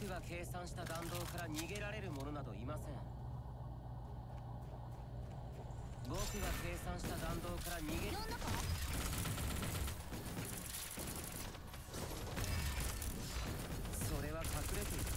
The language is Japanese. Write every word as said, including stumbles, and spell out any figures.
僕が計算した弾道から逃げられる者などいません。僕が計算した弾道から逃げる。 呼んだか？ それは隠れている。